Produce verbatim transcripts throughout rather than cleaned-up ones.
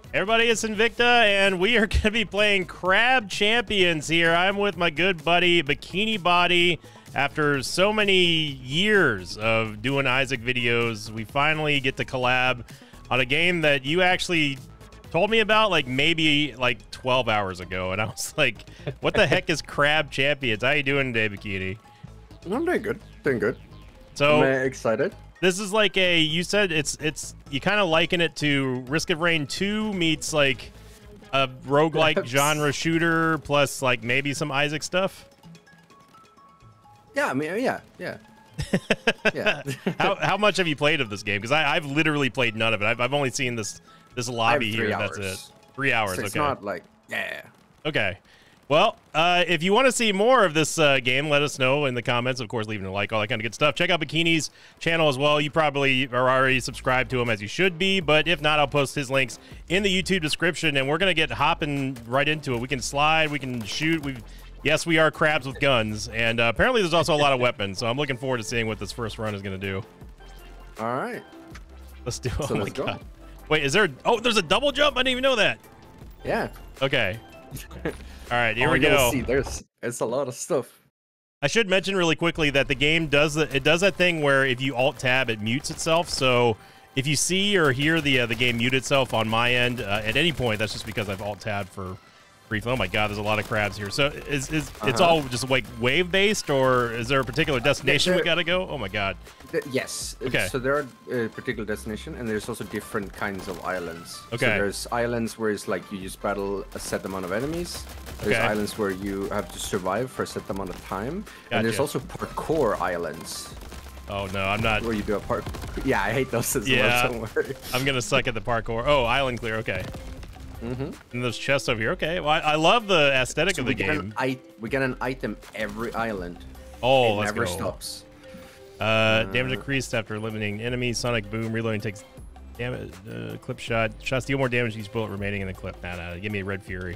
Everybody, it's Invicta, and we are going to be playing Crab Champions here. I'm with my good buddy, Bikini Body. After so many years of doing Isaac videos, we finally get to collab on a game that you actually told me about like maybe like twelve hours ago, and I was like, what the heck is Crab Champions? How you doing today, Bikini? I'm doing good. Doing good. So I'm uh, excited. This is like a, you said it's, it's you kind of liken it to Risk of Rain two meets like a roguelike Yes. genre shooter plus like maybe some Isaac stuff. Yeah, I mean, yeah, yeah. Yeah. how, how much have you played of this game? Because I've literally played none of it. I've, I've only seen this this lobby here. hours. That's it. Three hours. So it's okay. not like, yeah. Okay. Well, uh, if you want to see more of this uh, game, let us know in the comments. Of course, leaving a like, all that kind of good stuff. Check out Bikini's channel as well. You probably are already subscribed to him, as you should be. But if not, I'll post his links in the YouTube description. And we're going to get hopping right into it. We can slide. We can shoot. We, Yes, we are crabs with guns. And uh, apparently there's also a lot of weapons. So I'm looking forward to seeing what this first run is going to do. All right. Let's do it. So Oh, my let's go. God. Wait, is there... Oh, there's a double jump? I didn't even know that. Yeah. Okay. All right, here Oh, we you're gonna go. See, there's, it's a lot of stuff. I should mention really quickly that the game does the, it does that thing where if you alt tab, it mutes itself. So if you see or hear the uh, the game mute itself on my end uh, at any point, that's just because I've alt tabbed for briefly. Oh my God, there's a lot of crabs here. So is, is uh-huh. It's all just like wave based, or is there a particular destination we gotta go? Oh my God. The, yes. Okay. So there are a particular destination, and there's also different kinds of islands. Okay. So there's islands where it's like you just battle a set amount of enemies. There's Okay. islands where you have to survive for a set amount of time. Gotcha. And there's also parkour islands. Oh no, I'm not. Where you do a park. Yeah, I hate those as Yeah. well. Don't worry. I'm gonna suck at the parkour. Oh, island clear. Okay. Mm-hmm. And those chests over here. Okay. Well, I, I love the aesthetic So of the we get game. An I we get an item every island. Oh, it let's never go. stops. Uh, damage increased after eliminating enemies. Sonic boom. Reloading takes damage. Uh, clip shot. Shots deal more damage to each bullet remaining in the clip. Nah, nah. Give me a red fury.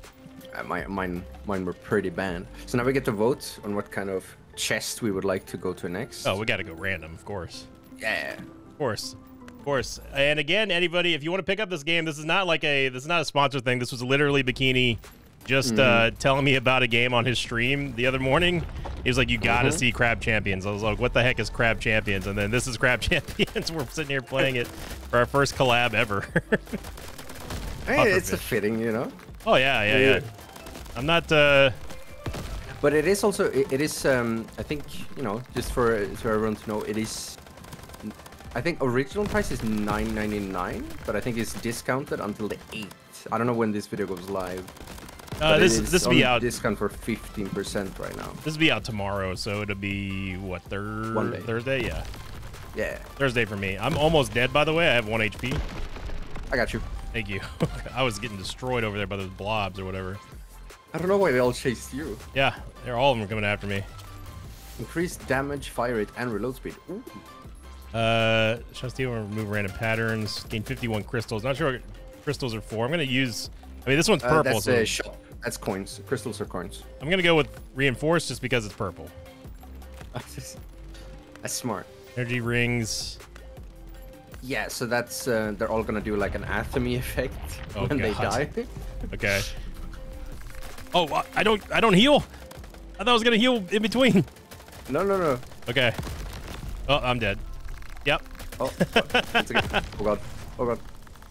Uh, my, mine, mine were pretty banned. So now we get to vote on what kind of chest we would like to go to next. Oh, we got to go random, of course. Yeah. Of course. Of course. And again, anybody, if you want to pick up this game, this is not like a, this is not a sponsored thing. This was literally Bikini just mm-hmm. uh, telling me about a game on his stream the other morning. He was like, you got to mm-hmm. see Crab Champions. I was like, what the heck is Crab Champions? And then this is Crab Champions. We're sitting here playing it for our first collab ever. Hey, it's a fitting, you know? Oh, yeah, yeah, yeah. yeah. I'm not... Uh... But it is also, it, it is, um, I think, you know, just for, for everyone to know, it is... I think original price is nine ninety-nine, but I think it's discounted until the eighth. I don't know when this video goes live. Uh, this this will be out. Discount for fifteen percent right now. This will be out tomorrow, so it'll be what thir One day. Thursday, yeah. Yeah. Thursday for me. I'm almost dead, by the way. I have one H P. I got you. Thank you. I was getting destroyed over there by those blobs or whatever. I don't know why they all chased you. Yeah, they're all of them coming after me. Increased damage, fire rate, and reload speed. Ooh. Uh, shall steal and remove random patterns. Gain fifty-one crystals. Not sure what crystals are for. I'm gonna use. I mean, this one's purple. Uh, that's so a shop. That's coins. Crystals are coins. I'm gonna go with reinforced just because it's purple. That's smart. Energy rings. Yeah, so that's uh, they're all gonna do like an atomy effect Oh, when they God. die. Okay. Oh, I don't. I don't heal. I thought I was gonna heal in between. No, no, no. Okay. Oh, I'm dead. Yep. Oh, that's okay. Oh god. Oh god.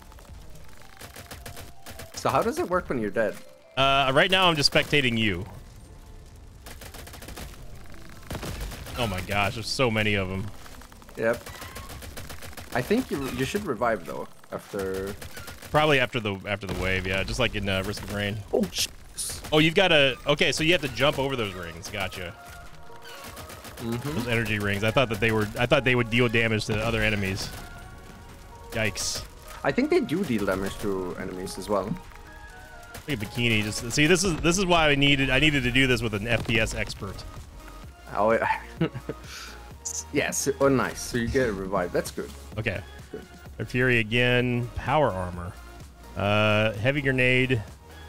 So how does it work when you're dead? Uh, right now I'm just spectating you. Oh my gosh, there's so many of them. Yep. I think you you should revive though after. Probably after the after the wave, yeah, just like in uh, Risk of Rain. Oh. Sh Oh, you've got to. Okay, so you have to jump over those rings. Gotcha. Mm-hmm. Those energy rings. I thought that they were. I thought they would deal damage to other enemies. Yikes. I think they do deal damage to enemies as well. Look at Bikini. Just see. This is this is why I needed. I needed to do this with an F P S expert. Oh. Yeah. Yes. Oh, nice. So you get a revive. That's good. Okay. Good. Red Fury again. Power armor. Uh, heavy grenade.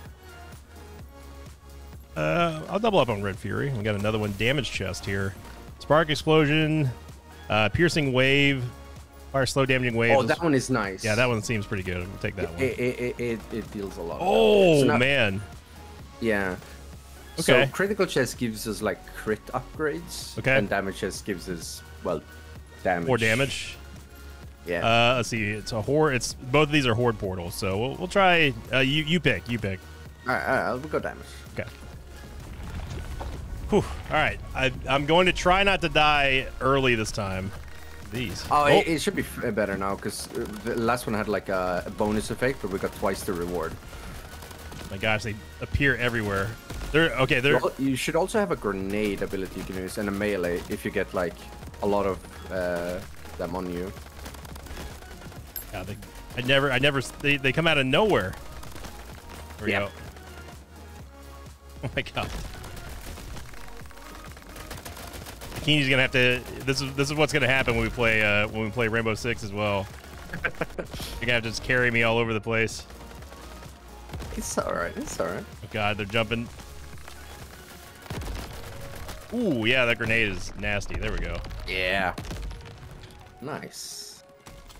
Uh, I'll double up on Red Fury. We got another one. Damage chest here. Spark explosion. Uh, piercing wave. Fire slow damaging waves. Oh, that one is nice. Yeah, that one seems pretty good. We'll take that one. It, it, it, it, it deals a lot. Oh, so now, man. Yeah. Okay. So critical chest gives us like crit upgrades. Okay. And damage chest gives us, well, damage. More damage. Yeah. Uh, let's see. It's a horde. It's both of these are horde portals. So we'll, we'll try. Uh, you you pick. You pick. All right, all right, I'll go damage. Okay. Whew. All right. I, I'm going to try not to die early this time. These. Oh, It, it should be f- better now because the last one had like a, a bonus effect, but we got twice the reward. My gosh, they appear everywhere. They're okay. They're. Well, you should also have a grenade ability you can use and a melee if you get like a lot of uh, them on you. Yeah, they, I never. I never. They, they come out of nowhere. There we Yep. go. Oh my god. Bikini's gonna have to. This is this is what's gonna happen when we play uh, when we play Rainbow Six as well. You're gonna have to just carry me all over the place. It's all right. It's all right. Oh god, they're jumping. Ooh, yeah, that grenade is nasty. There we go. Yeah. Nice.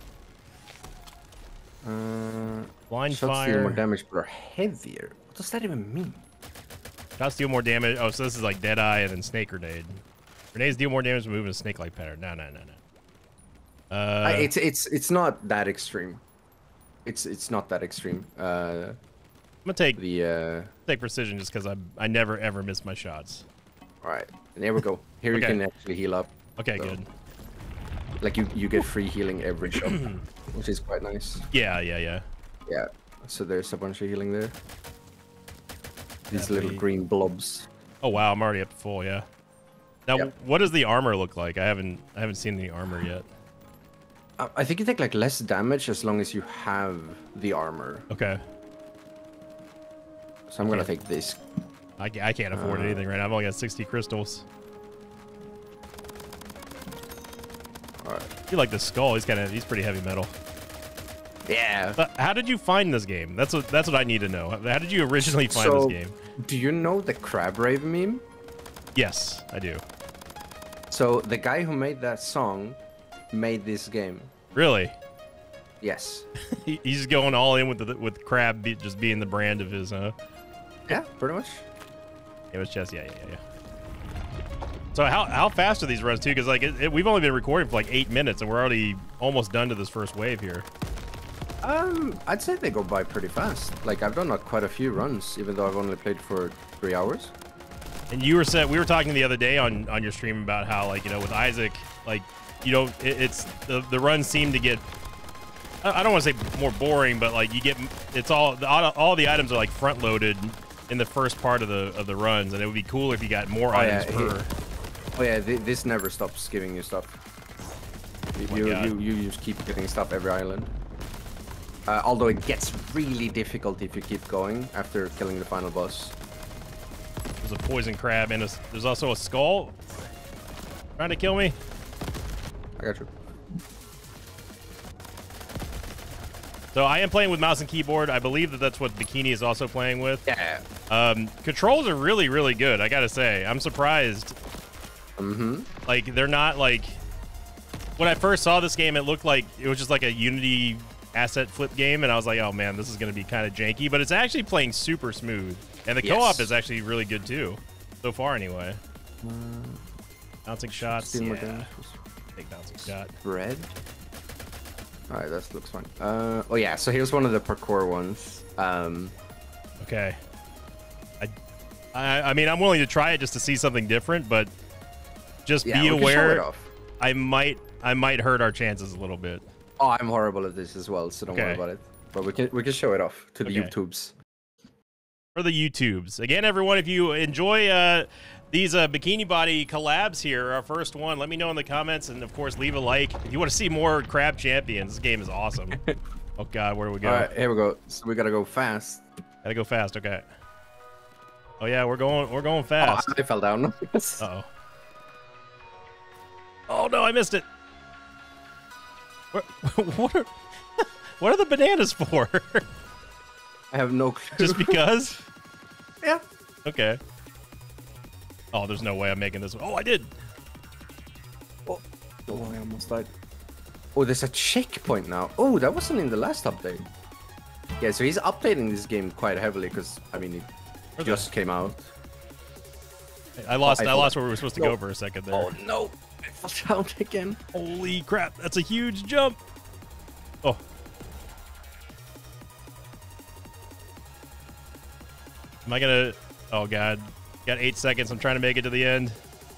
Uh, Blind shots fire. deal more damage but are heavier. What does that even mean? Shots deal more damage. Oh, so this is like Deadeye and then Snake Grenade. Grenades deal more damage when moving a snake-like pattern. No, no, no, no. Uh, I, it's it's it's not that extreme. It's it's not that extreme. Uh, I'm gonna take the uh, take precision just because I I never ever miss my shots. all right. And there we go. Here Okay. you can actually heal up. Okay, So, good. Like you you get free healing every shot, which is quite nice. Yeah, yeah, yeah. Yeah. So there's a bunch of healing there. These Yeah, little we- green blobs. Oh wow, I'm already up to full. Yeah. Now, Yep. what does the armor look like? I haven't I haven't seen the armor yet. I I think you take like less damage as long as you have the armor. Okay. So I'm gonna Okay. take this. I, ca- I can't afford Uh, anything right now. I've only got sixty crystals. All right. I feel like the skull. He's kind of he's pretty heavy metal. Yeah. But how did you find this game? That's what that's what I need to know. How did you originally find So, this game? do you know the crab rave meme? Yes, I do. So the guy who made that song made this game. Really? Yes. He, he's going all in with the with crab be, just being the brand of his. Uh, Yeah, pretty much. it was just yeah yeah yeah. So how how fast are these runs too? Because like it, it, we've only been recording for like eight minutes and we're already almost done to this first wave here. Um, I'd say they go by pretty fast. Like I've done uh, quite a few runs, even though I've only played for three hours. And you were said we were talking the other day on on your stream about how like you know with Isaac like you know it, it's the the runs seem to get I, I don't want to say more boring but like you get it's all the all, all the items are like front loaded in the first part of the of the runs and it would be cool if you got more Oh, items yeah, per. he- Oh yeah, th this never stops giving you stuff. You Oh my you, God. you you just keep getting stuff every island. Uh, although it gets really difficult if you keep going after killing the final boss. There's a poison crab and a, there's also a skull trying to kill me. I got you. So I am playing with mouse and keyboard. I believe that that's what Bikini is also playing with. Yeah. Um, controls are really, really good. I gotta say, I'm surprised. Mm-hmm. Like they're not like when I first saw this game, it looked like it was just like a Unity asset flip game, and I was like, oh man, this is gonna be kind of janky. But it's actually playing super smooth, and the Yes. co-op is actually really good too, so far anyway. Bouncing shots, Steal more yeah. damage. Take bouncing shot. Bread. Alright, that looks fun. Uh, oh yeah, so here's one of the parkour ones. Um, Okay. I, I, I mean, I'm willing to try it just to see something different, but just yeah, be we can show it aware. off. I might, I might hurt our chances a little bit. Oh, I'm horrible at this as well, so don't worry Okay. about it. But we can we can show it off to the Okay. YouTubes. For the YouTubes. Again, everyone, if you enjoy uh, these uh, Bikini Body collabs here, our first one, let me know in the comments, and of course, leave a like. If you want to see more Crab Champions, this game is awesome. Oh God, where do we go? All right, here we go. So we gotta go fast. Gotta go fast. Okay. Oh yeah, we're going, we're going Oh, fast. I fell down. Uh oh. Oh no, I missed it. What, what are, what are the bananas for? I have no clue. Just because? yeah. Okay. Oh, there's no way I'm making this. Oh, I did. Oh, oh I almost died. Oh, there's a checkpoint now. Oh, that wasn't in the last update. Yeah, so he's updating this game quite heavily because, I mean, it Where's just that? came out. I lost. Oh, I I, lost forgot. where we were supposed to No. go for a second there. Oh, no. I fell down again. Holy crap! That's a huge jump. Oh. Am I gonna? Oh god. Got eight seconds. I'm trying to make it to the end.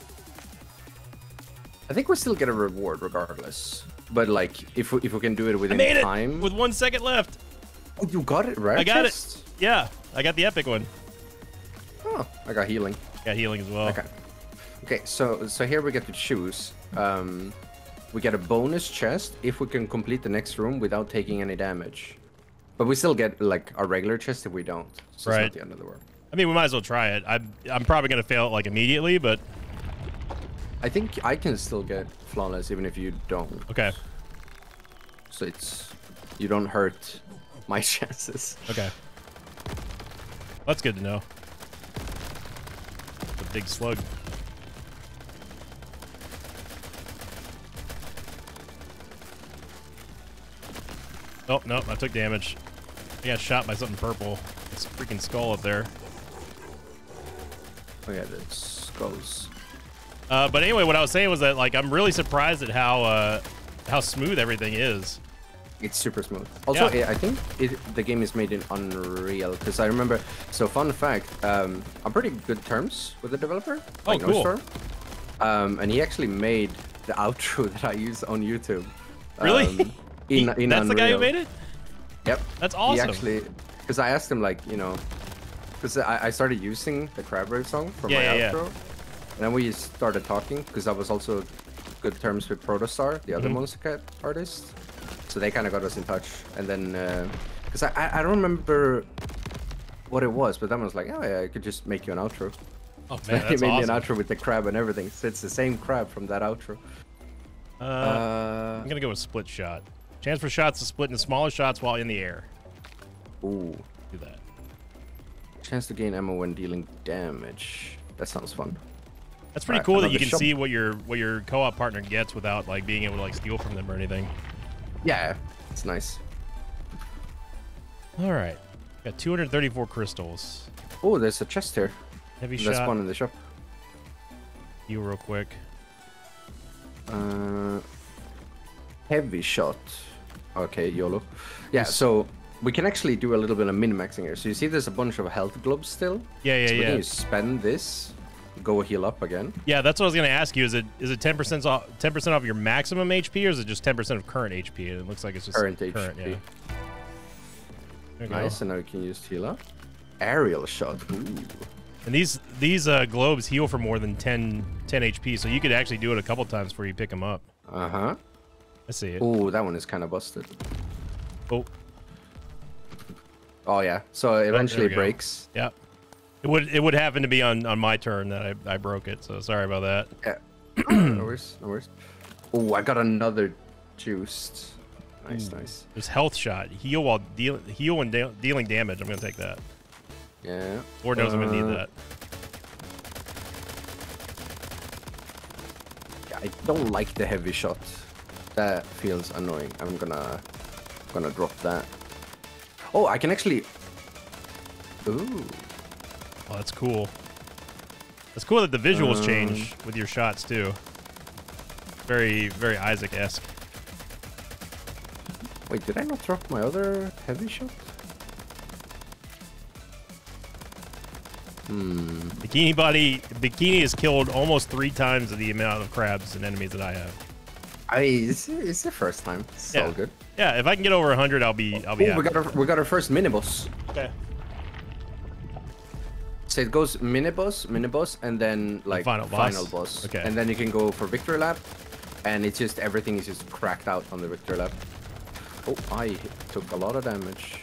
I think we still get a reward regardless. But, like, if we, if we can do it I within made time. it with one second left. Oh, you got it, right? I got it. Yeah, I got the epic one. Oh, I got healing. Got healing as well. Okay. Okay, so so here we get to choose. Um, we get a bonus chest if we can complete the next room without taking any damage. But we still get like a regular chest if we don't. So Right. it's not the end of the world. I mean, we might as well try it. I'm I'm probably gonna fail it like immediately, but I think I can still get flawless even if you don't. okay. So it's you don't hurt my chances. Okay. That's good to know. It's a big slug. Oh, no, I took damage. I got shot by something purple. It's a freaking skull up there. Oh yeah, the skulls. Uh, but anyway, what I was saying was that, like, I'm really surprised at how uh, how smooth everything is. It's super smooth. Also, Yeah. I I think it, the game is made in Unreal because I remember. So fun fact, um, I'm pretty good terms with the developer. Oh, like cool. Nostorm. Um, and he actually made the outro that I use on YouTube. Really? Um, in, in That's the guy who Unreal. made it? Yep. That's awesome. He actually, because I asked him like, you know, because I, I started using the Crab Rave song for Yeah, my yeah, yeah. outro, and then we started talking because I was also good terms with Protostar, the other Mhm. Monster Cat artist. So they kind of got us in touch, and then because I, I I don't remember what it was, but then I was like, oh yeah, I could just make you an outro. Oh, he man, that's made awesome. me an outro with the crab and everything. So it's the same crab from that outro. Uh, Uh, I'm gonna go with split shot. Chance for shots to split into smaller shots while in the air. ooh, Do that. chance to gain ammo when dealing damage. That sounds fun. That's pretty Alright, cool that you another can shop. see what your what your co-op partner gets without like being able to like steal from them or anything. Yeah, it's nice. All right, got two hundred thirty-four crystals. Oh, there's a chest here. Heavy That's shot. one in the shop. You real quick. Uh, heavy shot. Okay, YOLO. Yeah, so we can actually do a little bit of min-maxing here. So you see there's a bunch of health globes still? Yeah, yeah, so yeah. When you spend this, go heal up again. Yeah, that's what I was gonna ask you. Is it is it ten percent off ten percent off your maximum H P, or is it just ten percent of current H P? It looks like it's just Current current H P. Yeah. There you Nice, go. and now you can use heal up. Aerial shot. Ooh. And these these uh, globes heal for more than ten, ten H P, so you could actually do it a couple times before you pick them up. Uh-huh. I see it. Oh, that one is kind of busted. Oh, Oh, yeah. So eventually we it go. breaks. yeah. It would it would happen to be on on my turn that I, I broke it. So sorry about that. Yeah. no worries, no worries. Oh, I got another juiced. Nice, Ooh. nice. There's health shot. Heal while deal heal when de dealing damage. I'm gonna take that. Yeah. Lord knows I'm gonna need Uh, that. I don't like the heavy shot. That feels annoying. I'm gonna gonna drop that. Oh, I can actually. Ooh. Oh, that's cool. It's cool that the visuals Um, change with your shots too. Very very Isaac-esque. Wait, did I not drop my other heavy shot? Hmm. Bikini Body Bikini has killed almost three times the amount of crabs and enemies that I have. I it's, it's the first time. It's Yeah. all good. Yeah, if I can get over one hundred, I'll be I'll be Oh, we happy. got our we got our first mini boss. Okay. So it goes mini boss, mini boss, and then like final boss? boss. Okay. And then you can go for victory lap, and it's just everything is just cracked out on the victory lap. Oh, I took a lot of damage.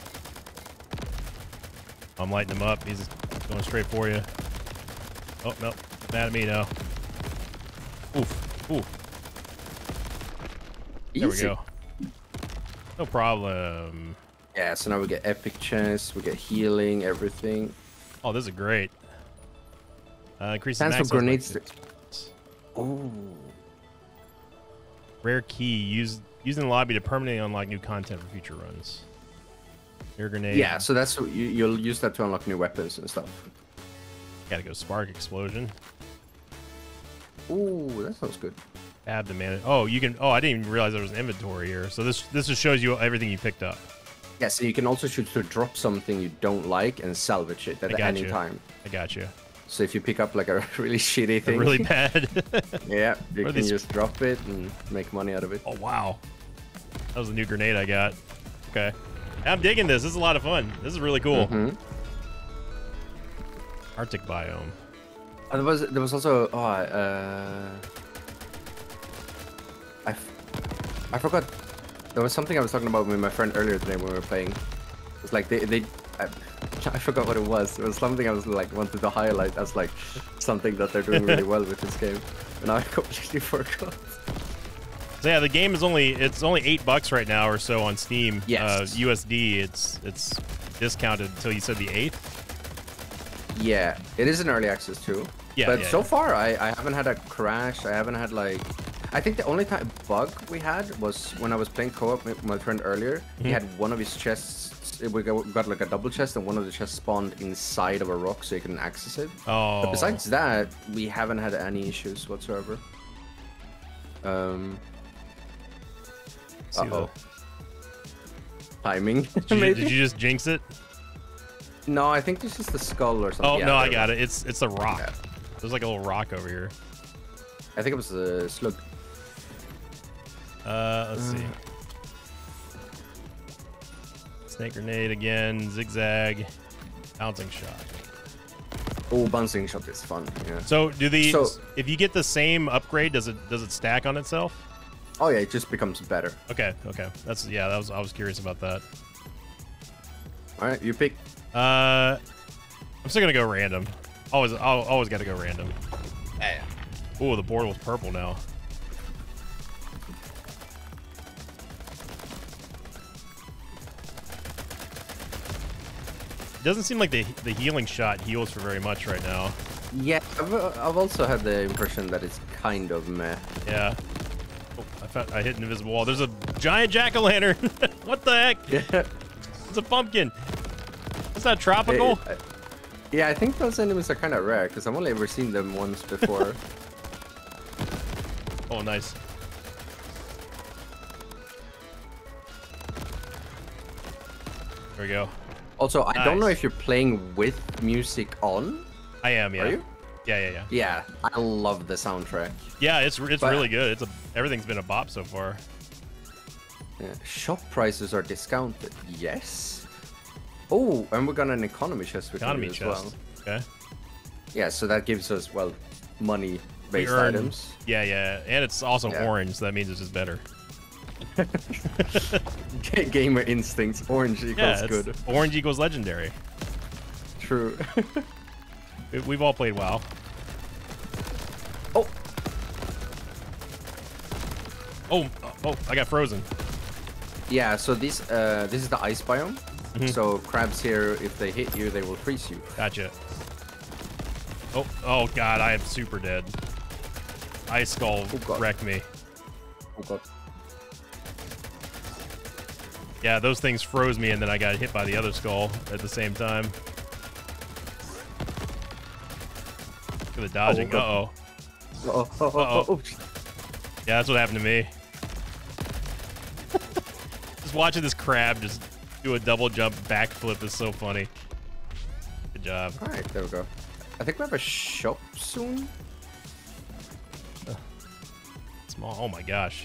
I'm lighting him up. He's going straight for you. Oh no, mad at me now. Oof, oof. There we Easy. go. No problem. Yeah, so now we get epic chest, we get healing, everything. Oh, this is great. Uh, increases Stands for max health by grenades. six. Oh. Rare key. Use use in the lobby to permanently unlock new content for future runs. Air grenade. Yeah, so that's what you, you'll use that to unlock new weapons and stuff. Gotta go spark explosion. Ooh, that sounds good. Add the man. Oh, you can. Oh, I didn't even realize there was an inventory here. So this this just shows you everything you picked up. Yeah, so you can also choose to drop something you don't like and salvage it at any you. time. I got you. So if you pick up like a really shitty thing, really bad. yeah, you can these... just drop it and make money out of it. Oh wow, that was a new grenade I got. Okay, I'm digging this. This is a lot of fun. This is really cool. Mm-hmm. Arctic biome. Oh, there was there was also oh uh, I I forgot. There was something I was talking about with my friend earlier today when we were playing. It's like they they. I, I forgot what it was. It was something I was like wanted to highlight as like something that they're doing really well with this game, and I completely forgot. So yeah, the game is only it's only eight bucks right now or so on Steam. Yes. Uh, U S D. It's it's discounted until you said the eighth. Yeah, it is an early access too. Yeah. But yeah, so yeah. far, I I haven't had a crash. I haven't had like. I think the only time bug we had was when I was playing co-op with my friend earlier. Mm-hmm. He had one of his chests. We got, got like a double chest, and one of the chests spawned inside of a rock, so you couldn't access it. Oh. But besides that, we haven't had any issues whatsoever. Um. Uh oh. Timing. Did you, did you just jinx it? No, I think this is the skull or something. Oh yeah, no, I got it. It's it's a rock. Yeah. There's like a little rock over here. I think it was the slug. Uh, let's see. Snake grenade again, zigzag, bouncing shot. Oh, bouncing shot is fun. Yeah. So do these? So, if you get the same upgrade, does it does it stack on itself? Oh yeah, it just becomes better. Okay, okay. That's yeah. That was I was curious about that. All right, you pick. Uh, I'm still gonna go random. Always, I'll, always got to go random. Yeah. Oh, the board was purple now. It doesn't seem like the the healing shot heals for very much right now. Yeah, I've, uh, I've also had the impression that it's kind of meh. Yeah. Oh, I found, I hit an invisible wall. There's a giant jack-o'-lantern. What the heck? Yeah. It's a pumpkin. It's not tropical. It, it, yeah, I think those enemies are kind of rare because I've only ever seen them once before. Oh, nice. There we go. Also, I nice. don't know if you're playing with music on. I am, yeah. Are you? Yeah, yeah, yeah. Yeah, I love the soundtrack. Yeah, it's it's But- really good. It's a everything's been a bop so far. Yeah. Shop prices are discounted. Yes. Oh, and we got an economy chest. We can Economy do as chest. Well. Okay. Yeah, so that gives us well We money-based earn- items. Yeah, yeah, and it's also Yeah. orange, so that means it's just better. G- Gamer instincts. Orange equals Yeah, it's- good. orange equals legendary. True. We- We've all played WoW. Oh, Oh, oh, I got frozen. yeah. So this uh, this is the ice biome. Mhm. So crabs here, if they hit you, they will freeze you. Gotcha. Oh, oh god, I am super dead. Ice Skull Oh, God. wrecked me. Oh god. Yeah, those things froze me, and then I got hit by the other skull at the same time. Look at the dodging. Oh, Uh-oh. Oh, oh, oh, Uh-oh. oh, oh. Yeah, that's what happened to me. Just watching this crab just do a double jump backflip is so funny. Good job. All right, there we go. I think we have a shop soon. Small. Oh my gosh.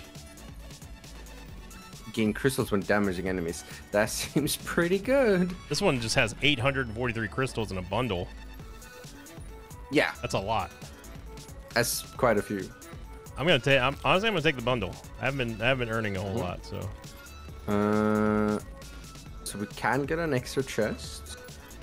Gain crystals when damaging enemies. That seems pretty good. This one just has eight hundred forty-three crystals in a bundle. Yeah, That's a lot. that's quite a few. I'm gonna take. I'm honestly I'm gonna take the bundle. I haven't been. I haven't been earning a whole Mhm. lot, so. Uh, so we can get an extra chest.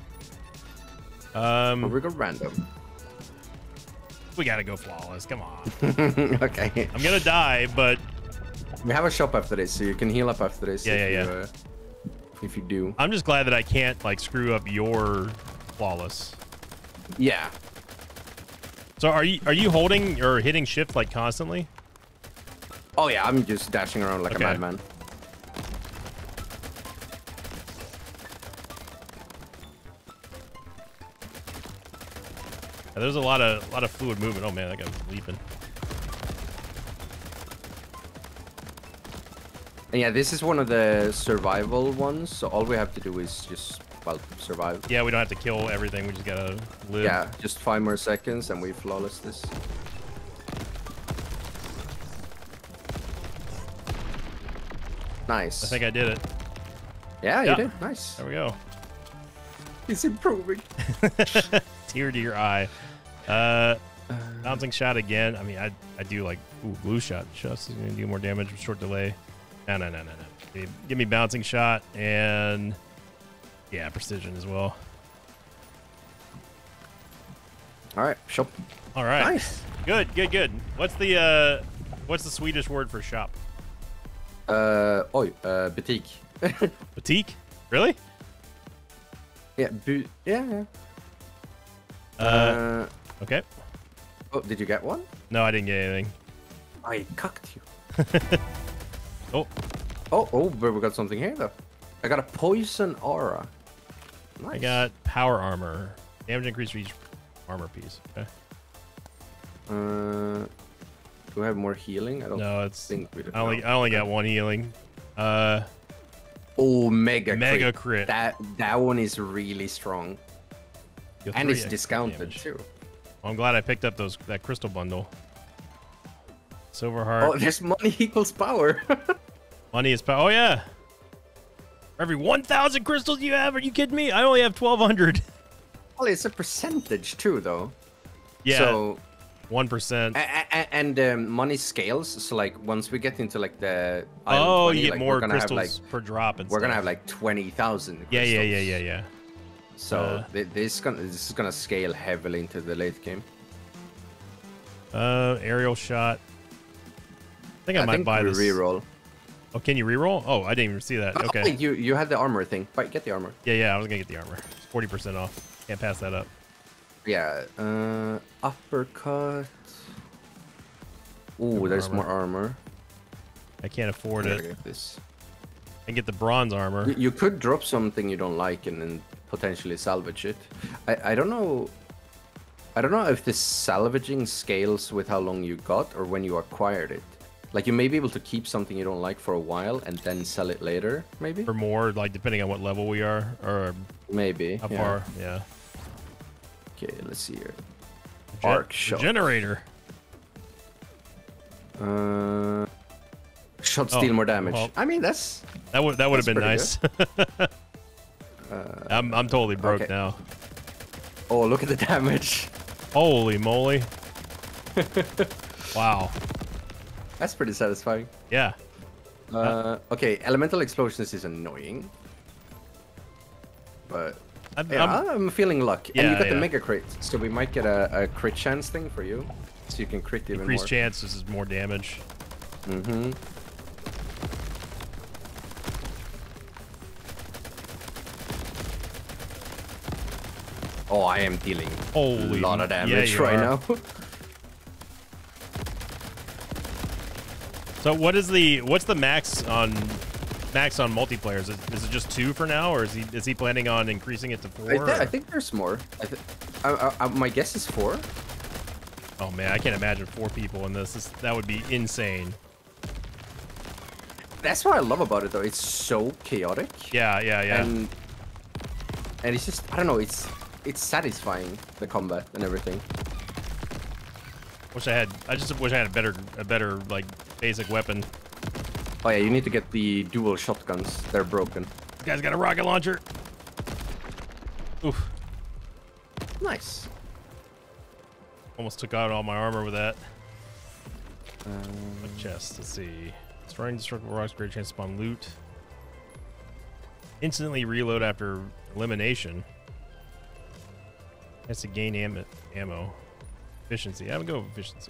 Or Um, we go random. we gotta go flawless. Come on. Okay. I'm gonna die, but We have a shop after this, so you can heal up after this. Yeah, if yeah, you, yeah. Uh, if you do. I'm just glad that I can't like screw up your flawless. Yeah. So are you are you holding or hitting shift like constantly? Oh yeah, I'm just dashing around like Okay. a madman. Yeah, there's a lot of lot of fluid movement. Oh man, that guy's leaping. And yeah, this is one of the survival ones, so all we have to do is just, well, survive. Yeah, we don't have to kill everything. We just gotta live. Yeah, just five more seconds and we flawless this. Nice. I think I did it. Yeah, you Yeah. did. Nice. There we go. He's improving. Tear to your eye. Uh, bouncing shot again. I mean, I I do like ooh, blue shot. Just is gonna do more damage with short delay. No, no, no, no, no. Give- Give me bouncing shot and yeah, precision as well. All right, shop. All right. Nice. Good, good, good. What's the uh, what's the Swedish word for shop? Uh, oi, uh, butik. Boutique? Really? yeah, bu yeah, yeah. Uh, Uh, okay. oh, did you get one? No, I didn't get anything. I cucked you. Oh, Oh, oh, but we got something here though. I got a poison aura. Nice. I got power armor. Damage increase for each armor piece. Okay. Uh, do we have more healing? I don't No, it's. think we do. I only No. I only got one healing. Uh, Oh, mega mega crit. crit. That that one is really strong, Deal and three it's extra discounted damage. too. Well, I'm glad I picked up those that crystal bundle. Silver heart. Oh, there's money equals power. Money is power. Oh yeah. For every one thousand crystals you have, are you kidding me? I only have twelve hundred. Well, it's a percentage too, though. Yeah. So, One percent. a- a- and um, money scales. So, like, once we get into like the island Oh, twenty, you get like, more we're gonna crystals have, like, per drop and we're gonna stuff. have like twenty thousand. Yeah, yeah, yeah, yeah, yeah. So Uh, thi- this gonna this is gonna scale heavily into the late game. Uh, aerial shot. I think I, I might think buy we this. reroll. Oh, can you reroll? Oh, I didn't even see that. Oh, Okay. wait, you you had the armor thing. Right, get the armor. Yeah, yeah, I was gonna get the armor. forty percent off. Can't pass that up. Yeah. Uh, uppercut. Ooh, More there's armor. more armor. I can't afford Here, it. get this. And get the bronze armor. You, you could drop something you don't like and then potentially salvage it. I I don't know. I don't know if this salvaging scales with how long you got or when you acquired it. Like, you may be able to keep something you don't like for a while and then sell it later, maybe? For more, like depending on what level we are or Maybe. how yeah. far. Yeah. Okay, let's see here. Gen- Arc shot. Generator. Uh, shots Oh, deal more damage. well. I mean, that's... That would that would have been That's nice. Uh, I'm I'm totally broke okay. now. oh, look at the damage. Holy moly. Wow. That's pretty satisfying. Yeah. Uh, okay, elemental explosions is annoying. But... I'm, Yeah, I'm- I'm, feeling luck. and Yeah, you got yeah. the mega crit, so we might get a, a crit chance thing for you. So you can crit even increased more. chance. This is more damage. Mm-hmm. Oh, I am dealing Holy a lot of m- damage yeah, you right are. now. So what is the what's the max on max on multiplayer? Is it, is it just two for now, or is he is he planning on increasing it to four? I, thi- I or- think there's more. I th I, I, I, my guess is four. Oh man, I can't imagine four people in this. this. That would be insane. That's what I love about it, though. It's so chaotic. Yeah, yeah, yeah. And and it's just, I don't know, it's it's satisfying, the combat and everything. Wish I had. I just wish I had a better a better like basic weapon. Oh yeah, you need to get the dual shotguns. They're broken. This guy's got a rocket launcher. Oof. Nice. Almost took out all my armor with that. Um, What chest? Let's see. Destroying destructible rocks, great chance to spawn loot. Instantly reload after elimination. Has to gain am ammo. Efficiency. I would go with efficiency.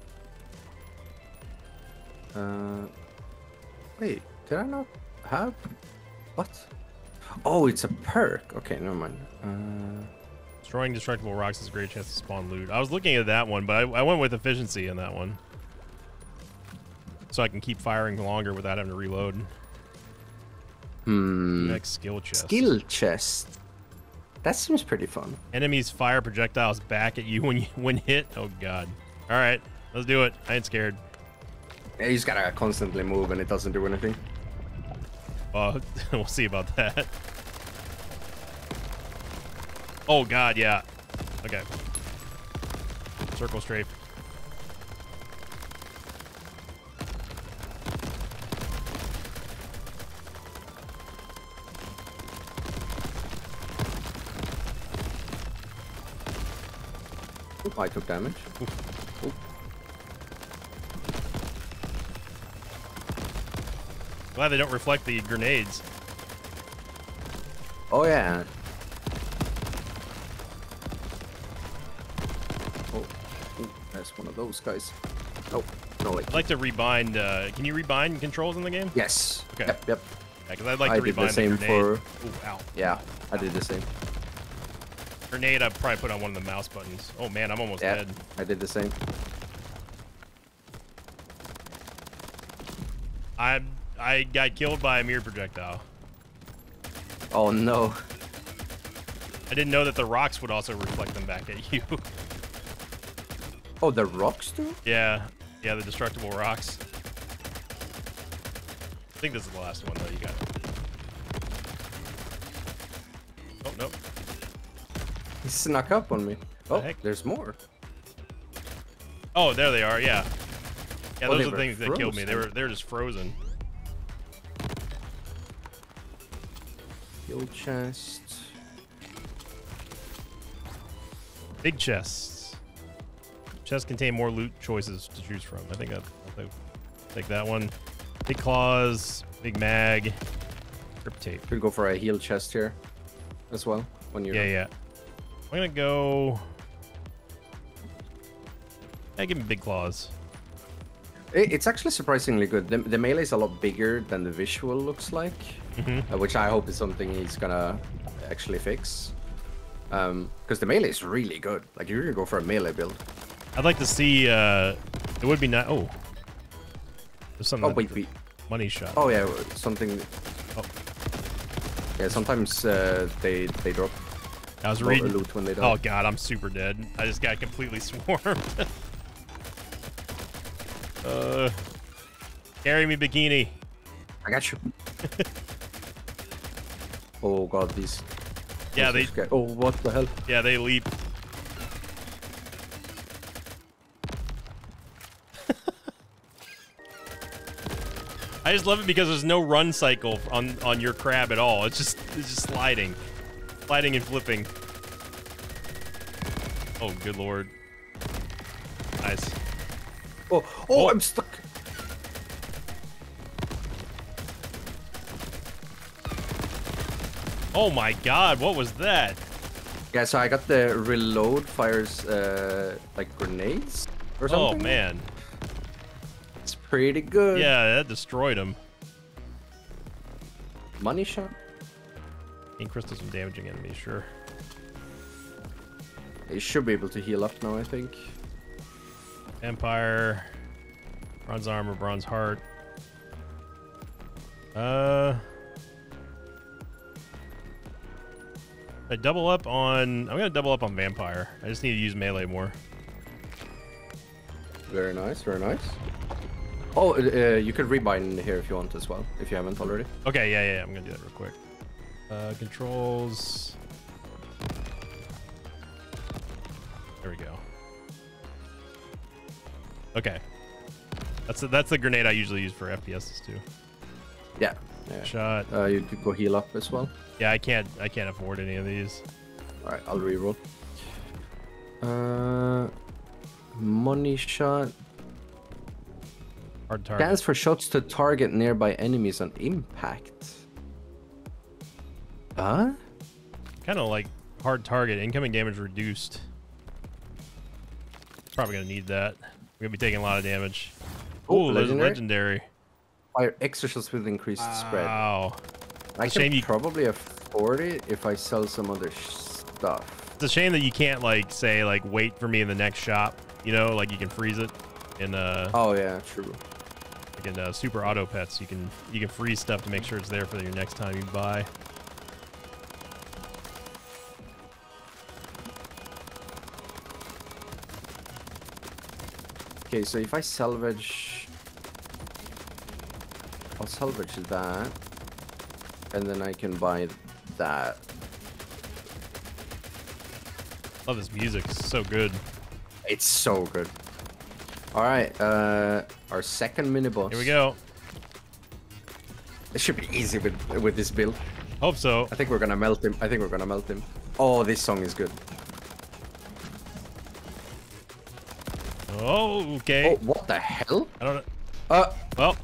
Uh, wait, did I not have? What? Oh, it's a perk. Okay, never mind. Uh, Destroying destructible rocks has a great chance to spawn loot. I was looking at that one, but I, I went with efficiency in that one. so I can keep firing longer without having to reload. Hmm. Next skill chest. Skill chest. That seems pretty fun. Enemies fire projectiles back at you when you when hit. Oh god. All right, let's do it. I ain't scared. Yeah, you just gotta constantly move and it doesn't do anything. Well, we'll see about that. Oh god, yeah. Okay. Circle strafe. Oop, I took damage. Oop. Oop. Glad they don't reflect the grenades. Oh yeah. Oh, Ooh, that's one of those guys. Oh, no wait. I'd like to rebind. Uh, can you rebind controls in the game? Yes. Okay. Yep. Yep. Yeah, because I'd like I to did rebind the same the grenade. for. Ooh, ow. Yeah, I did the same. Grenade, I'd probably put on one of the mouse buttons. Oh man, I'm almost Yeah, dead. I did the same. I I got killed by a mirror projectile. Oh no. I didn't know that the rocks would also reflect them back at you. Oh, the rocks do? Yeah, yeah, the destructible rocks. I think this is the last one though. You got it. Oh nope. He snuck up on me. Oh, heck? there's more. Oh, there they are. Yeah. Yeah, Oh, those they are the were things that killed me. They were frozen. they were just frozen. Skill chest. Big chests. Chests contain more loot choices to choose from. I think I'll, I'll take that one. Big claws, big mag, grip tape. Could go for a heal chest here as well when you're. Yeah, yeah. I'm gonna go. Yeah, give me big claws. It, it's actually surprisingly good. The, the melee is a lot bigger than the visual looks like, Mm-hmm. uh, which I hope is something he's gonna actually fix. Um, because the melee is really good. Like you could go for a melee build. I'd like to see. Uh, it would be not. Oh, there's something. Oh wait, wait. Money shot. Oh yeah, something. Oh. Yeah, sometimes uh, they they drop I was lo- reading. loot when they Oh die. god, I'm super dead. I just got completely swarmed. uh, carry me, bikini. I got you. Oh god, these. Yeah, these they. are scary. Oh, what the hell? Yeah, they leap. I just love it because there's no run cycle on on your crab at all. It's just it's just sliding, sliding and flipping. Oh, good lord! Nice. Oh, oh, Oh. I'm stuck. Oh my god, what was that? Yeah, so I got the reload fires uh, like grenades or Oh something. man. It's pretty good. Yeah, that destroyed him. Money shot. Ink crystals from damaging enemies, sure. You should be able to heal up now, I think. Empire, bronze armor, bronze heart. Uh, I double up on. I'm gonna double up on vampire. I just need to use melee more. Very nice, very nice. Oh, uh, you could rebind here if you want as well, if you haven't already. Okay, yeah, yeah, yeah, I'm gonna do that real quick. Uh, controls. There we go. Okay, that's the, that's the grenade I usually use for F P Ss too. Yeah. yeah. Shot. Uh, you could go heal up as well. Yeah, I can't I can't afford any of these. All right, I'll reroll. Uh, money shot. Hard target. Scans for shots to target nearby enemies on impact. Huh? Kind of like hard target. Incoming damage reduced. Probably gonna need that. We're gonna be taking a lot of damage. Oh, Ooh, there's a legendary? legendary. Fire extra shots with increased spread. Wow. I It's a can shame you- probably afford it if I sell some other stuff. It's a shame that you can't like say like wait for me in the next shop. You know, like you can freeze it in uh Oh yeah, true. Like in uh, Super Auto Pets, you can you can freeze stuff to make sure it's there for your next time you buy. Okay, so if I salvage, I'll salvage that, and then I can buy that. Love this music. It's so good. It's so good. All right, uh, our second mini boss. Here we go. It should be easy with with this build. Hope so. I think we're gonna melt him. I think we're gonna melt him. Oh, this song is good. Oh, okay. Oh, what the hell? I don't know. Uh, Well,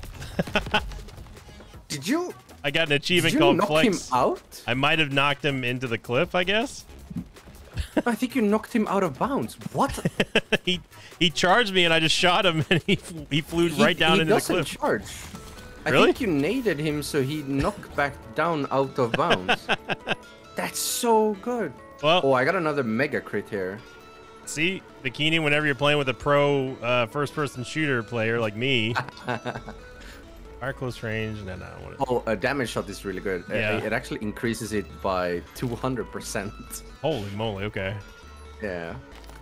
did you? I got an achievement Did you called knock Flex. him out? I might have knocked him into the cliff, I guess. I think you knocked him out of bounds. What? he he charged me and I just shot him and he he flew He- right down he into the doesn't cliff. charge. I Really? think you naded him so he knocked back down out of bounds. That's so good. Well, Oh, I got another mega crit here. see, Bikini, whenever you're playing with a pro uh, first-person shooter player like me, fire close range, no, no, I want Oh, a damage shot is really good. Uh, Yeah. It actually increases it by two hundred percent. Holy moly, okay. Yeah.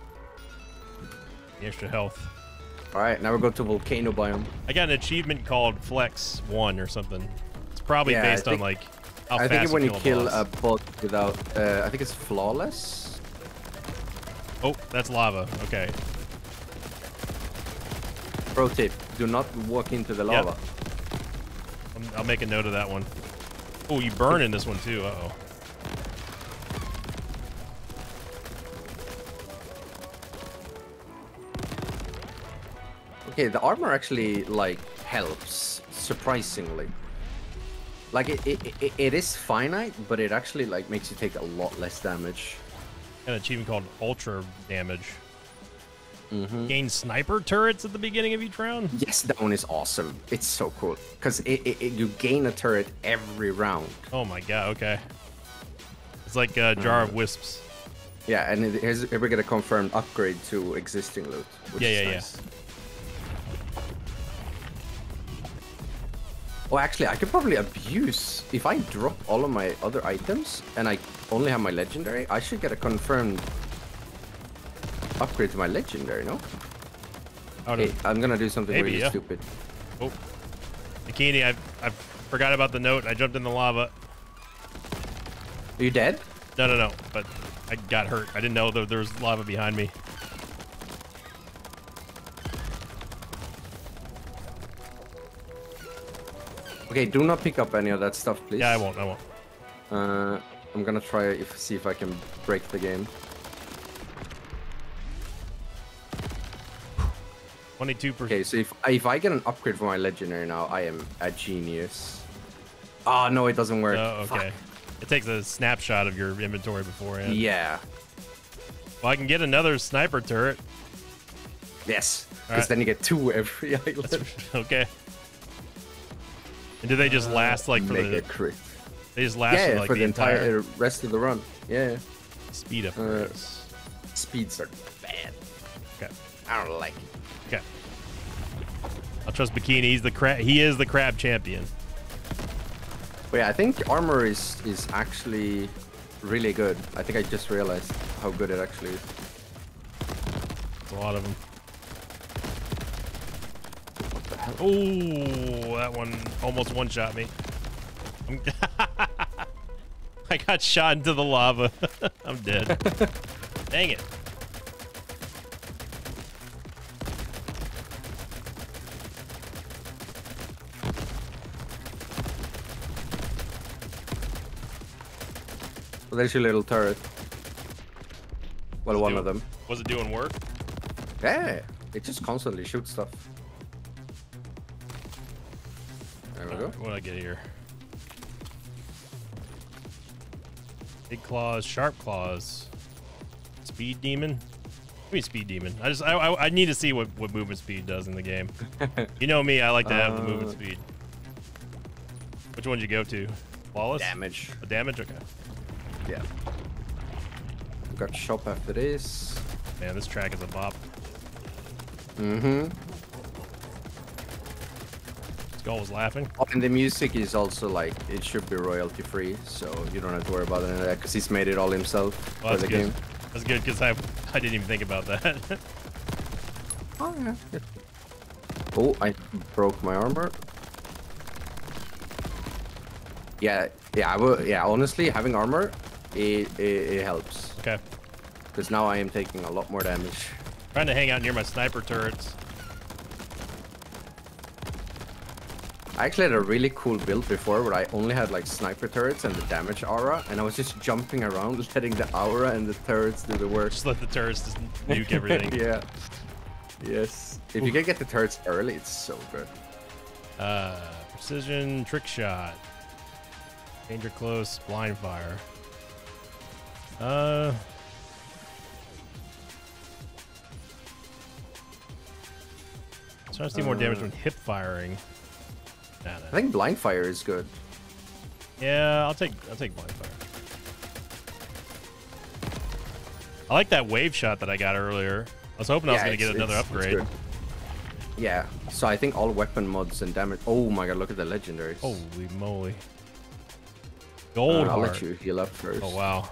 The extra health. All right, now we go to volcano biome. I got an achievement called Flex One or something. It's probably Yeah, I based on think- like how I fast think it when you kill kill a a boss. bot without, uh, I think it's flawless. Oh, that's lava. Okay. Pro tip: do not walk into the Yep. lava. I'm- I'll make a note of that one. Oh, you burn in this one too. Uh oh. Okay, the armor actually like helps surprisingly. Like it, it, it, it is finite, but it actually like makes you take a lot less damage. Got an achievement called Ultra Damage. Mm-hmm. Gain sniper turrets at the beginning of each round. Yes, that one is awesome. It's so cool because it, it, it, you gain a turret every round. Oh my god. Okay. It's like a jar Mm. of wisps. Yeah, and it, here's, here we get a confirmed upgrade to existing loot. Which Yeah, is yeah, yeah. nice. Oh, actually, I could probably abuse if I drop all of my other items and I only have my legendary. I should get a confirmed upgrade to my legendary. No? Oh, no. Hey, I'm gonna do something Maybe, really yeah. stupid. Oh, Bikini, I I forgot about the note. I jumped in the lava. Are you dead? No, no, no. But I got hurt. I didn't know that there was lava behind me. Okay, do not pick up any of that stuff, please. Yeah, I won't. I won't. Uh, I'm gonna try if see if I can break the game. twenty-two percent. Okay, so if if I get an upgrade for my legendary now, I am a genius. Oh no, it doesn't work. Oh, okay. Fuck. It takes a snapshot of your inventory beforehand. Yeah. Well, I can get another sniper turret. Yes. Because Alright. then you get two every island. Okay. And do they just last like for Mega the? crit. They just last Yeah, for like for the, the entire, entire uh, rest of the run. Yeah. speed Uh, upgrades. Speeds are bad. Okay. I don't like it. Okay. I'll trust Bikini. He's the crab. He is the crab champion. But yeah, I think armor is is actually really good. I think I just realized how good it actually is. There's a lot of them. What the hell? Oh, that one almost one-shot me. I'm I got shot into the lava. I'm dead. Dang it. Well, there's your little turret. Well, one Do- of them. Was it doing work? Yeah, it just constantly shoots stuff. There we go. What did I get here? Big claws, sharp claws, speed demon. Give me speed demon. I just I, I, I need to see what what movement speed does in the game. You know me, I like to have the movement Uh, speed. Which one did you go to? Flawless? Damage. A damage? Okay. Yeah. Got shop after this. Man, this track is a bop. Mm-hmm. Skull was laughing. Oh, and the music is also like, it should be royalty free, so you don't have to worry about any of that because he's made it all himself Well, for the good. game. That's good because I I didn't even think about that. Oh yeah. Good. Oh, I broke my armor. Yeah, yeah, I will. Yeah, honestly, having armor, it it, it helps Okay. because now I am taking a lot more damage. Trying to hang out near my sniper turrets. I actually had a really cool build before where I only had like sniper turrets and the damage aura, and I was just jumping around, letting the aura and the turrets do the work. Just let the turrets just nuke everything. Yeah. Yes. If you can get the turrets early, it's so good. Uh, precision, trick shot, danger close, blind fire. Uh, trying to see more damage Uh. when hip firing. Nah, nah. I think blind fire is good. Yeah, I'll take I'll take blind fire. I like that wave shot that I got earlier. I was hoping I was Yeah, gonna get it's- another it's- it's upgrade. good. Yeah. So I think all weapon mods and damage. Oh my god! Look at the legendaries. Holy moly! Uh, Gold I'll heart. let you heal up first. Oh wow.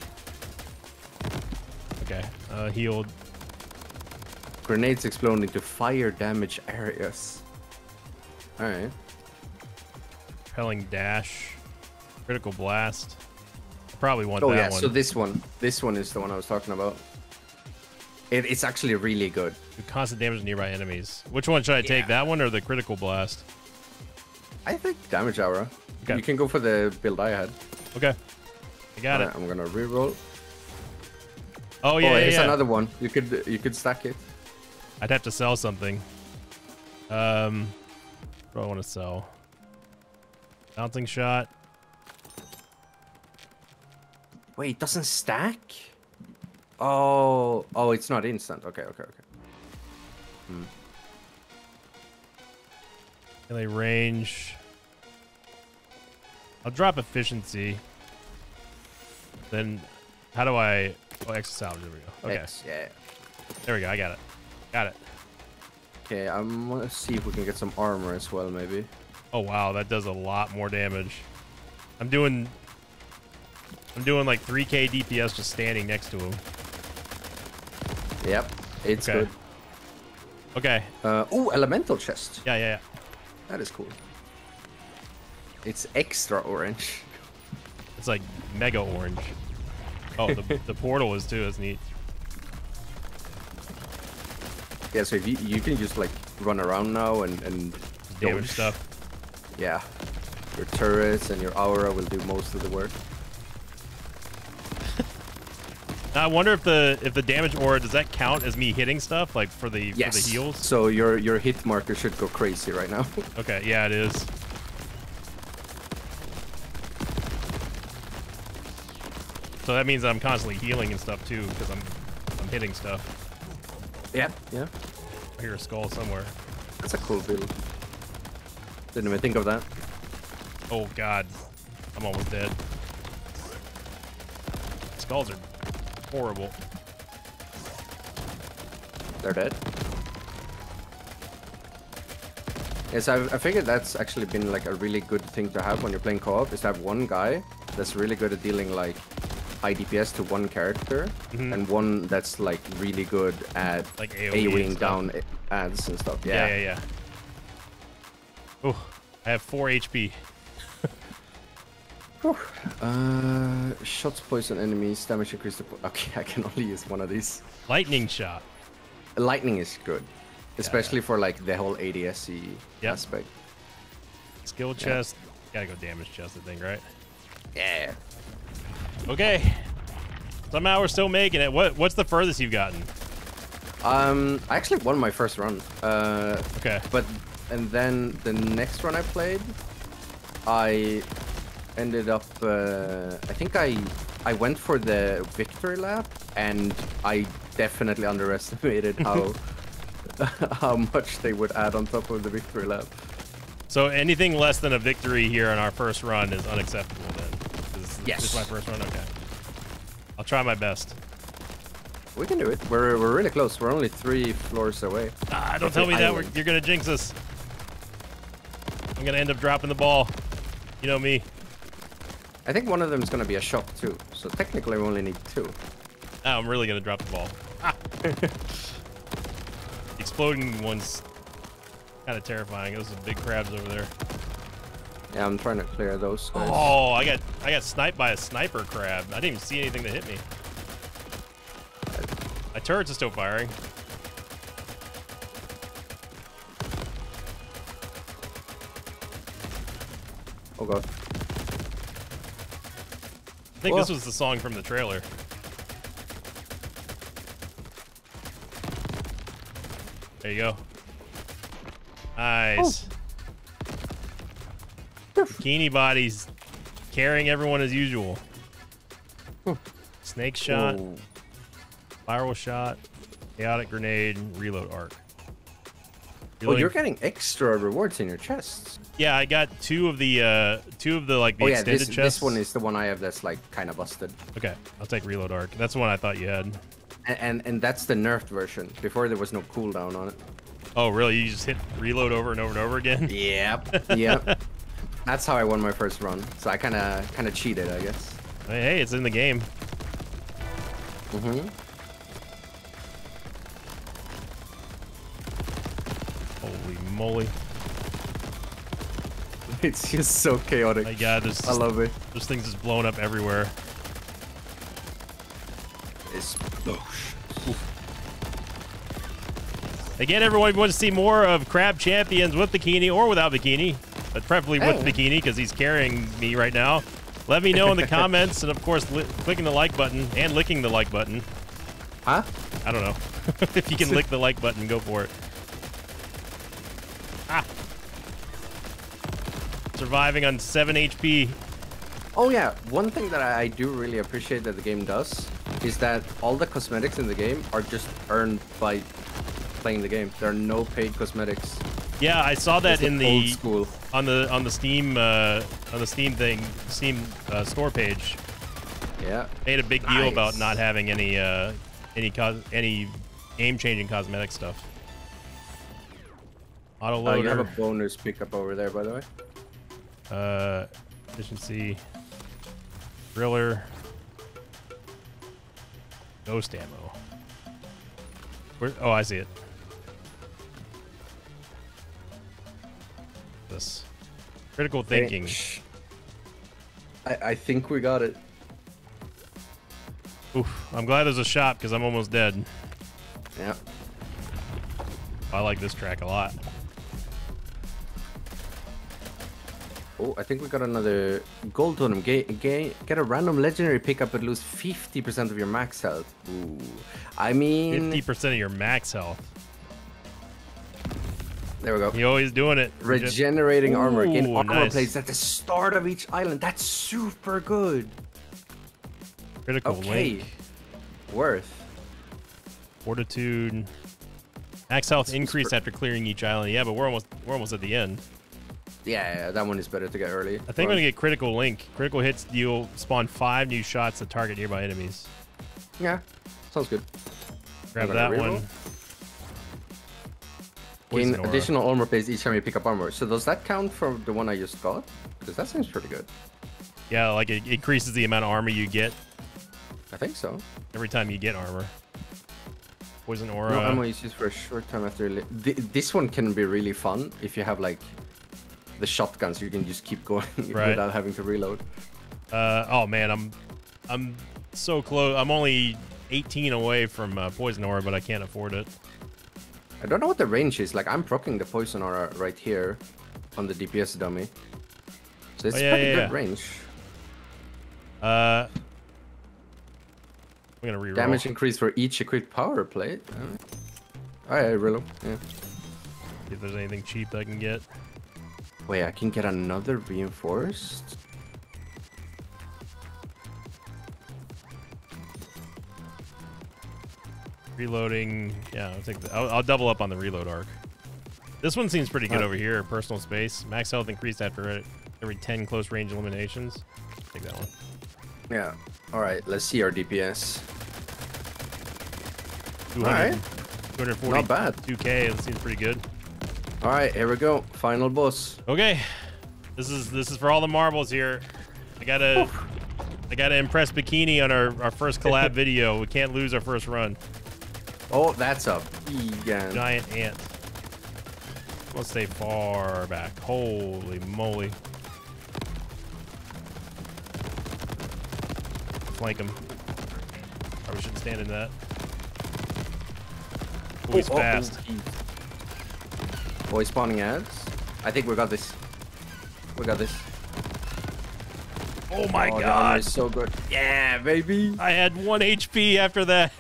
Okay, uh, healed. Grenades explode into fire damage areas. All right. Repelling dash. Critical blast. I probably want Oh that yeah. one. So this one, this one is the one I was talking about. It, it's actually really good. Do constant damage to nearby enemies. Which one should I take? Yeah. That one or the critical blast? I think damage aura. Okay. You can go for the build I had. Okay. I got Alright, it. I'm gonna reroll. Oh yeah, oh, yeah, there's yeah. another one. You could you could stack it. I'd have to sell something. Um, what do I want to sell? Bouncing shot. Wait, it doesn't stack? Oh, oh, it's not instant. Okay, okay, okay. Hmm. Melee range. I'll drop efficiency. Then, how do I? Oh, extra salvage. There we go. Okay, X, yeah. there we go. I got it. Got it. Okay, I'm gonna see if we can get some armor as well, maybe. Oh wow, that does a lot more damage. I'm doing. I'm doing like three K D P S just standing next to him. Yep, it's Okay. good. Okay. Uh, oh, elemental chest. Yeah, yeah, yeah. That is cool. It's extra orange. It's like mega orange. Oh, the, the portal is too. That's neat. Yeah, so if you you can just like run around now and and Damage dodge. stuff. Yeah, your turrets and your aura will do most of the work. Now, I wonder if the if the damage aura, does that count as me hitting stuff like for the Yes. for the heals? So your your hit marker should go crazy right now. Okay, yeah, it is. So that means I'm constantly healing and stuff too because I'm I'm hitting stuff. Yeah. Yeah. I hear a skull somewhere. That's a cool build. Didn't even think of that. Oh god, I'm almost dead. Skulls are horrible. They're dead. Yes, I, I figured that's actually been like a really good thing to have when you're playing co-op, is to have one guy that's really good at dealing like high D P S to one character, Mhm. and one that's like really good at Like AoE and AoEing stuff. down a- ads and stuff. Yeah, Yeah. yeah, yeah. Oh, I have four H P. Whew. Uh, shots poison enemies, damage increase the. Po okay, I can only use one of these. Lightning shot. Lightning is good, especially for like the whole A D S C Yep. aspect. Skill chest. Gotta go damage chest, I think, right? Yeah. Okay. Somehow we're still making it. What What's the furthest you've gotten? Um, I actually won my first run. Uh, Okay. but and then the next run I played, I ended up. Uh, I think I I went for the victory lap, and I definitely underestimated how how much they would add on top of the victory lap. So anything less than a victory here on our first run is unacceptable then? This, Yes. This is my first run? Okay. I'll try my best. We can do it. We're we're really close. We're only three floors away. Ah, don't tell me that. We're, Island. you're going to jinx us. I'm gonna end up dropping the ball. You know me. I think one of them is gonna be a shot too. So technically we only need two. Oh, I'm really gonna drop the ball. Ah. The exploding one's kind of terrifying. Those are big crabs over there. Yeah, I'm trying to clear those guys. Oh, I got I got sniped by a sniper crab. I didn't even see anything that hit me. My turrets are still firing. Oh god. I think Whoa. this was the song from the trailer. There you go. Nice. Oh. Bikini bodies carrying everyone as usual. Hmm. Snake shot, Whoa. viral shot, chaotic grenade, reload arc. Oh, Reloading- you're getting extra rewards in your chests. Yeah, I got two of the uh, two of the like the Oh yeah, extended this, chests. this one is the one I have that's like kind of busted. Okay, I'll take reload arc. That's the one I thought you had. And, and and that's the nerfed version. Before there was no cooldown on it. Oh, really? You just hit reload over and over and over again? Yep. Yep. That's how I won my first run. So I kind of kind of cheated, I guess. Hey, hey, it's in the game. Mhm. Holy moly! It's just so chaotic. My God, there's I just, love it. there's things just blowing up everywhere. It's Again, everyone, if you want to see more of Crab Champions with bikini or without bikini, but preferably with Hey. bikini because he's carrying me right now. Let me know in the comments, and of course, li clicking the like button and licking the like button. Huh? I don't know. If you can lick the like button, go for it. Ah. Surviving on seven H P. Oh yeah, one thing that I, I do really appreciate that the game does is that all the cosmetics in the game are just earned by playing the game. There are no paid cosmetics. Yeah, I saw that It's in like old the school. on the on the Steam uh, on the Steam thing, Steam uh, store page. Yeah. Made a big deal Nice. about not having any uh, any cos any game-changing cosmetic stuff. Auto Uh, you have a loader, bonus pickup over there, by the way. uh, efficiency, driller, ghost ammo. Where, oh, I see it. This critical thinking. Shh. I, I think we got it. Oof, I'm glad there's a shop because I'm almost dead. Yeah. I like this track a lot. Oh, I think we got another gold totem. Ga ga get a random legendary pickup but lose fifty percent of your max health. Ooh. I mean... fifty percent of your max health. There we go. You always doing it. Regenerating armor. Gain Ooh, armor nice. plates at the start of each island. That's super good. Critical Okay. link. Worth. Fortitude. Max health This is increase for- after clearing each island. Yeah, but we're almost we're almost at the end. Yeah, yeah, that one is better to get early. I think I'm gonna get critical link. Critical hits you'll spawn five new shots that target nearby enemies. Yeah, sounds good. Grab I'm gonna that reroll. one. Gain Poison aura. additional armor plates each time you pick up armor. So does that count for the one I just got? Because that seems pretty good. Yeah, like it increases the amount of armor you get I think so. every time you get armor. Poison aura. No ammo is used for a short time after. Li Th this one can be really fun if you have like the shotguns. You can just keep going Right. without having to reload. Uh, oh man, I'm I'm so close. I'm only eighteen away from uh, poison aura, but I can't afford it. I don't know what the range is. Like I'm proccing the poison aura right here on the D P S dummy. So it's Oh, yeah, pretty yeah, good yeah. range. Uh, I'm gonna reroll. Damage increase for each equipped power plate. Oh yeah, reload. Yeah. See if there's anything cheap that I can get. Wait, I can get another reinforced. Reloading. Yeah, I'll take. The, I'll, I'll double up on the reload arc. This one seems pretty good Alright. over here. Personal space. Max health increased after every ten close range eliminations. Take that one. Yeah. All right. Let's see our D P S. two hundred, Alright. two Not bad. two K. That seems pretty good. All right, here we go. Final boss. Okay, this is this is for all the marbles here. I gotta Oof. I gotta impress Bikini on our our first collab video. We can't lose our first run. Oh, that's a vegan. Giant ant. Let's stay far back. Holy moly! Flank him. Probably shouldn't stand in that. Oh, he's oh, fast. Oh, oh, oh, he's spawning ads. I think we got this. We got this. Oh my oh, god! Is so good. Yeah, baby. I had one H P after that.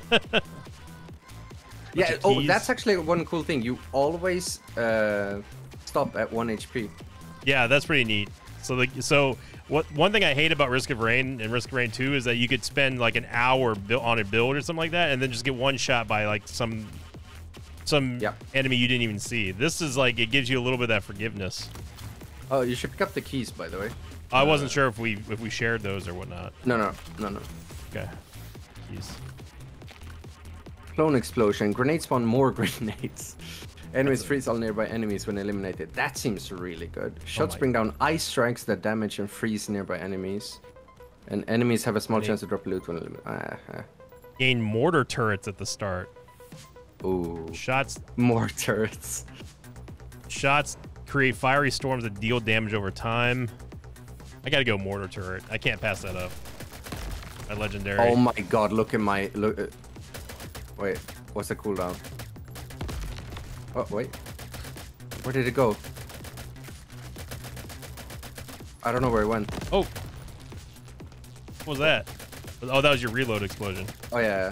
Yeah. Oh, that's actually one cool thing. You always uh, stop at one H P. Yeah, that's pretty neat. So, the, so what? One thing I hate about Risk of Rain and Risk of Rain two is that you could spend like an hour on a build or something like that, and then just get one shot by like some some yep. enemy you didn't even see. This is like it gives you a little bit of that forgiveness. Oh, you should pick up the keys, by the way. I wasn't uh, sure if we if we shared those or whatnot. No, no, no, no. Okay. Keys. Clone explosion. Grenade spawn more grenades. Enemies freeze all nearby enemies when eliminated. That seems really good. Shots oh bring down ice strikes that damage and freeze nearby enemies. And enemies have a small chance to drop loot when eliminated. Ah, ah. Gain mortar turrets at the start. Ooh. Shots. More turrets. Shots create fiery storms that deal damage over time. I gotta go mortar turret. I can't pass that up. My legendary. Oh my god! Look at my look. Uh, wait, what's the cooldown? Oh wait, where did it go? I don't know where it went. Oh, what was that? Oh, that was your reload explosion. Oh yeah.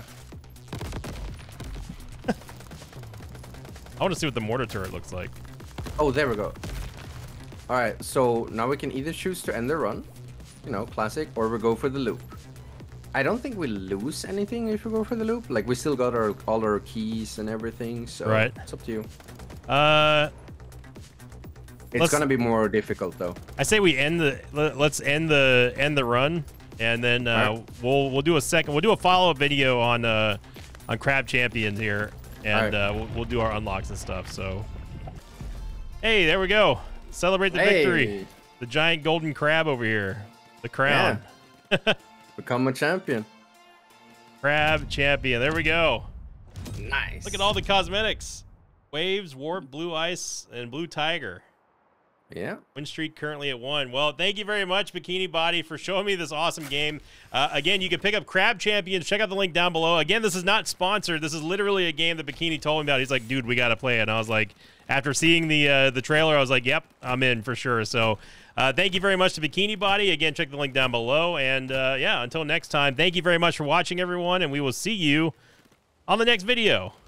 I want to see what the mortar turret looks like. Oh, there we go. All right, so now we can either choose to end the run, you know, classic, or we go for the loop. I don't think we lose anything if we go for the loop. Like, we still got our all our keys and everything, so right. It's up to you. Uh, it's gonna be more difficult though. I say we end the let's end the end the run, and then uh, right. we'll we'll do a second. We'll do a follow up video on uh on Crab Champions here, and right. uh, we'll we'll do our unlocks and stuff. So, hey, there we go. Celebrate the hey. victory. The giant golden crab over here. The crown. Yeah. Become a champion. Crab champion. There we go. Nice. Look at all the cosmetics. Waves, warp, blue ice, and blue tiger. Yeah. Win streak currently at one. Well, thank you very much, Bikini Body, for showing me this awesome game. Uh, again, you can pick up Crab Champions. Check out the link down below. Again, this is not sponsored. This is literally a game that Bikini told me about. He's like, dude, we got to play it. And I was like, after seeing the uh, the trailer, I was like, yep, I'm in for sure. So uh, thank you very much to Bikini Body. Again, check the link down below. And uh, yeah, until next time, thank you very much for watching, everyone. And we will see you on the next video.